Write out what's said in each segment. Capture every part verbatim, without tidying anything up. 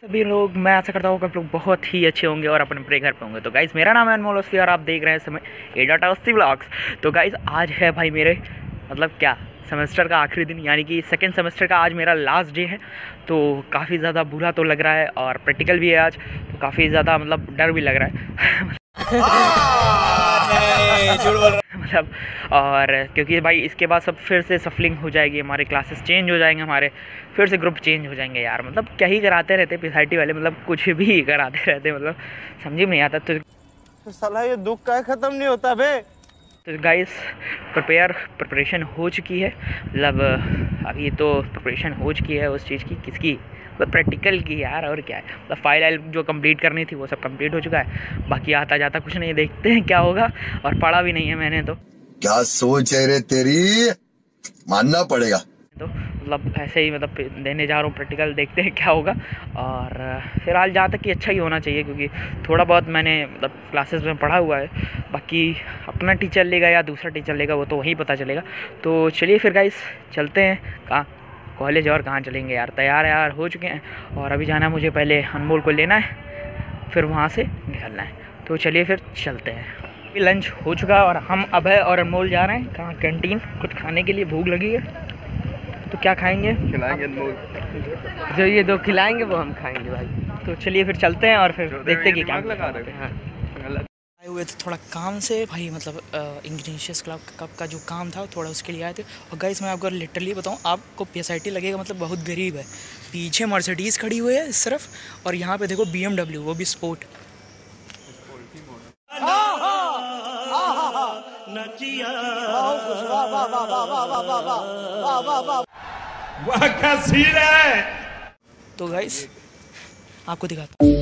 सभी लोग, मैं आशा करता हूँ कि आप लोग बहुत ही अच्छे होंगे और अपने अपने घर पे होंगे। तो गाइस, मेरा नाम है अनमोल अस्सी और आप देख रहे हैं समय ए डाटा अस्सी व्लॉग्स। तो गाइस, आज है भाई मेरे मतलब क्या सेमेस्टर का आखिरी दिन, यानी कि सेकेंड सेमेस्टर का आज मेरा लास्ट डे है। तो काफ़ी ज़्यादा बुरा तो लग रहा है और प्रैक्टिकल भी है आज, तो काफ़ी ज़्यादा मतलब डर भी लग रहा है मतलब और क्योंकि भाई इसके बाद सब फिर से सफलिंग हो जाएगी, हमारे क्लासेस चेंज हो जाएंगे, हमारे फिर से ग्रुप चेंज हो जाएंगे यार। मतलब क्या ही कराते रहते पीएसआईटी वाले, मतलब कुछ भी कराते रहते, मतलब समझ में नहीं आता। तो साला ये दुख का खत्म नहीं होता बे। तो गाइस, प्रिपेयर प्रिपरेशन हो चुकी है, मतलब अभी तो प्रिपरेशन हो चुकी है उस चीज़ की, किसकी मतलब प्रैक्टिकल की यार। और क्या है, मतलब फाइल आइल जो कंप्लीट करनी थी वो सब कंप्लीट हो चुका है। बाकी आता जाता कुछ नहीं, देखते हैं क्या होगा। और पढ़ा भी नहीं है मैंने, तो क्या सोच है रे तेरी, मानना पड़ेगा। तो मतलब ऐसे ही मतलब देने जा रहा हूँ प्रैक्टिकल, देखते हैं क्या होगा। और फिलहाल जहाँ तक कि अच्छा ही होना चाहिए, क्योंकि थोड़ा बहुत मैंने मतलब क्लासेस में पढ़ा हुआ है। बाकी अपना टीचर लेगा या दूसरा टीचर लेगा वो तो वहीं पता चलेगा। तो चलिए फिर गाइस, चलते हैं कहाँ कॉलेज, और कहाँ चलेंगे यार। तैयार यार हो चुके हैं और अभी जाना है मुझे, पहले अनमोल को लेना है, फिर वहाँ से निकलना है। तो चलिए फिर चलते हैं। लंच हो चुका और हम अभय और अनमोल जा रहे हैं कहाँ, कैंटीन कुछ खाने के लिए, भूख लगी है। तो क्या खाएंगे? खिलाएंगे अनमोल, जो ये दो खिलाएंगे वो हम खाएंगे भाई। तो चलिए फिर चलते हैं और फिर देखते हैं कि क्या लगा रहे हैं। आए हुए थे थोड़ा काम से भाई, मतलब इंग्लिशियस क्लब कप का जो काम था थोड़ा उसके लिए आए थे। और गाइस मैं आपको लिटरली बताऊं, आपको पीएसआईटी लगेगा मतलब बहुत गरीब है। पीछे मर्सिडीज़ खड़ी हुई है इस तरफ, और यहाँ पे देखो बीएमडब्ल्यू, वो भी स्पोर्ट। तो गाइस आपको दिखाता हूँ।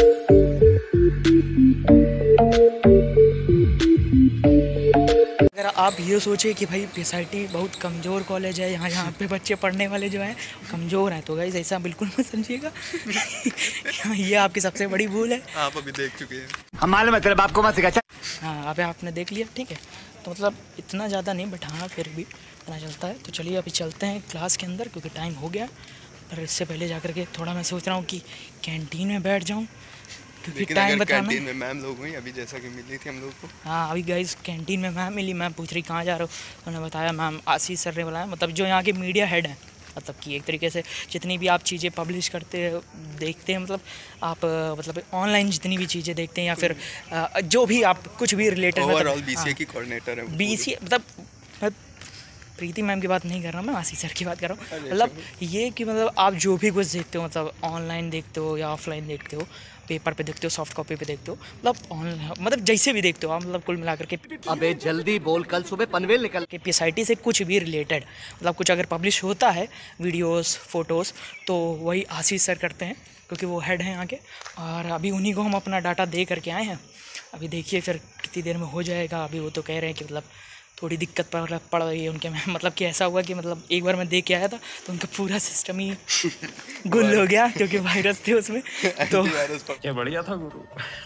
अगर आप ये सोचे कि भाई पीएसआईटी बहुत कमज़ोर कॉलेज है, यहाँ यहाँ पे बच्चे पढ़ने वाले जो हैं कमज़ोर हैं, तो गाइस ऐसा बिल्कुल मत समझिएगा ये आपकी सबसे बड़ी भूल है। आप अभी देख चुके हैं, हम मालूम है तेरे बाप को मत सिखा। हाँ, अभी आपने देख लिया, ठीक है। तो मतलब इतना ज़्यादा नहीं, बट हाँ फिर भी पता चलता है। तो चलिए अभी चलते हैं क्लास के अंदर, क्योंकि टाइम हो गया। पर इससे पहले जाकर के थोड़ा मैं सोच रहा हूँ कि कैंटीन में बैठ जाऊँ, क्योंकि टाइम बताना। कैंटीन में मैम लोग हुई अभी, जैसा कि मिली थी हम लोग को। हाँ, अभी गाइस कैंटीन में मैम मिली। मैम पूछ रही कहाँ जा रहे हो, तो उन्होंने बताया मैम आशीष सर ने बुलाया, मतलब जो यहाँ के मीडिया हेड हैं, मतलब कि एक तरीके से जितनी भी आप चीज़ें पब्लिश करते देखते हैं, मतलब आप मतलब ऑनलाइन जितनी भी चीज़ें देखते हैं या फिर जो भी आप कुछ भी रिलेटेड, ओवरऑल बीसीए की कोऑर्डिनेटर है। बीसीए मतलब मैं प्रीति मैम की बात नहीं कर रहा हूँ, मैं आशीष सर की बात कर रहा हूँ। मतलब ये कि मतलब आप जो भी कुछ देखते हो, मतलब ऑनलाइन देखते हो या ऑफलाइन देखते हो, पेपर पे देखते हो, सॉफ्ट कॉपी पे देखते हो, मतलब ऑनलाइन मतलब जैसे भी देखते हो आप, मतलब कुल मिलाकर के। अबे जल्दी बोल, कल सुबह पनवेल निकल के पीएसआईटी से कुछ भी रिलेटेड, मतलब कुछ अगर पब्लिश होता है वीडियोस फोटोज़, तो वही आशीष सर करते हैं, क्योंकि वो हेड हैं आगे। और अभी उन्हीं को हम अपना डाटा दे करके आए हैं। अभी देखिए फिर कितनी देर में हो जाएगा। अभी वो तो कह रहे हैं कि मतलब थोड़ी दिक्कत पड़ पड़ रही है उनके में, मतलब कि ऐसा हुआ कि मतलब एक बार मैं दे के आया था तो उनका पूरा सिस्टम ही गुल हो गया, क्योंकि वायरस थे उसमें। तो क्या बढ़िया था गुरु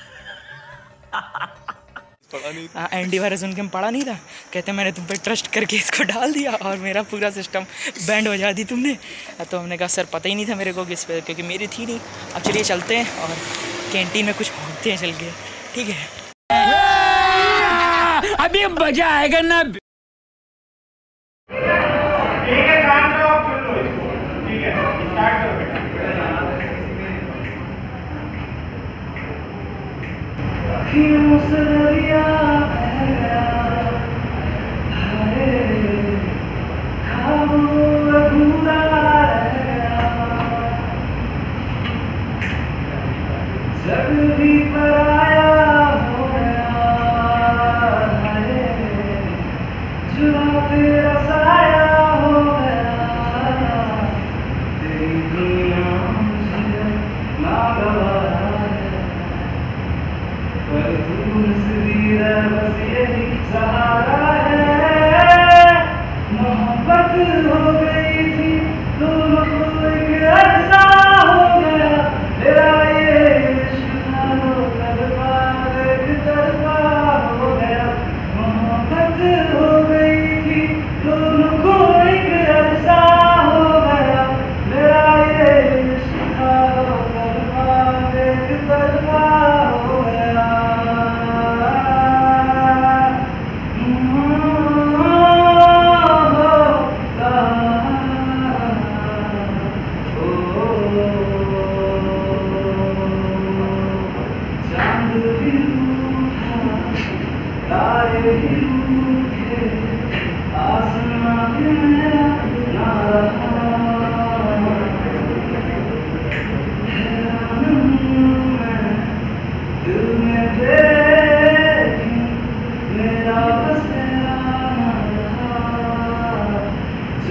एंटीवायरस उनके में पड़ा नहीं था। कहते मैंने तुम पे ट्रस्ट करके इसको डाल दिया और मेरा पूरा सिस्टम बैंड हो जा दी तुमने। तो हमने कहा सर पता ही नहीं था मेरे को किस पे, क्योंकि मेरी थी नहीं। अब चलिए चलते हैं और कैंटीन में कुछ होते हैं चल के, ठीक है। अभी मजा आएगा ना।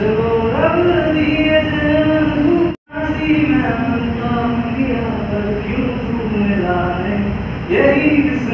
यही